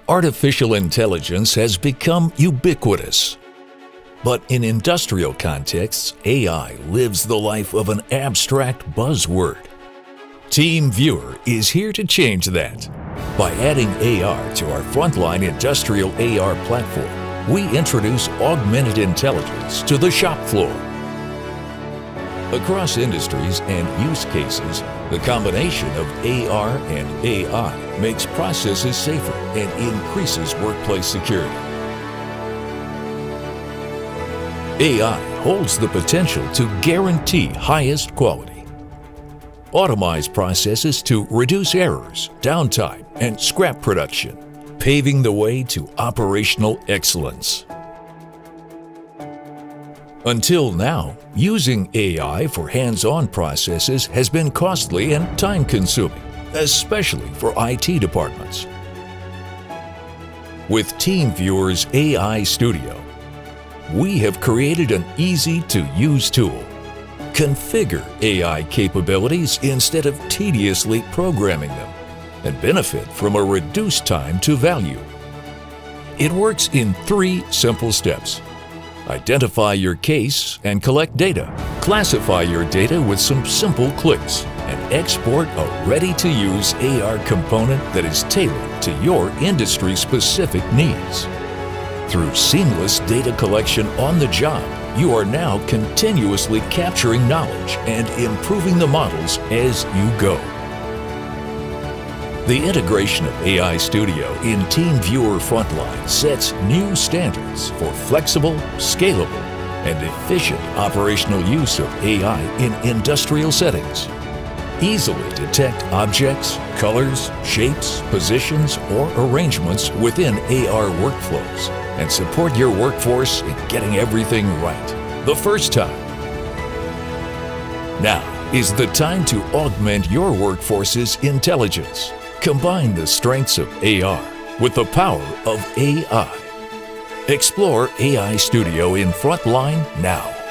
Artificial intelligence has become ubiquitous. But in industrial contexts, AI lives the life of an abstract buzzword. TeamViewer is here to change that. By adding AR to our Frontline Industrial AR platform, we introduce augmented intelligence to the shop floor. Across industries and use cases, the combination of AR and AI makes processes safer and increases workplace security. AI holds the potential to guarantee highest quality. Automate processes to reduce errors, downtime, and scrap production, paving the way to operational excellence. Until now, using AI for hands-on processes has been costly and time-consuming, especially for IT departments. With TeamViewer's AiStudio, we have created an easy-to-use tool. Configure AI capabilities instead of tediously programming them, and benefit from a reduced time to value. It works in 3 simple steps. Identify your case and collect data. Classify your data with some simple clicks and export a ready-to-use AR component that is tailored to your industry-specific needs. Through seamless data collection on the job, you are now continuously capturing knowledge and improving the models as you go. The integration of AiStudio in TeamViewer Frontline sets new standards for flexible, scalable, and efficient operational use of AI in industrial settings. Easily detect objects, colors, shapes, positions, or arrangements within AR workflows and support your workforce in getting everything right the first time. Now is the time to augment your workforce's intelligence. Combine the strengths of AR with the power of AI. Explore AiStudio in Frontline now.